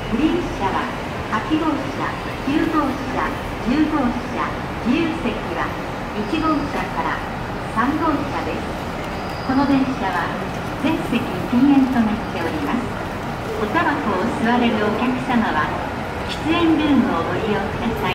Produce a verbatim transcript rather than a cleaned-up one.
グリーン車ははち号車、きゅう号車、じゅう号車、自由席はいち号車からさん号車です。この電車は全席禁煙となっております。おタバコを吸われるお客様は喫煙ルームをご利用ください。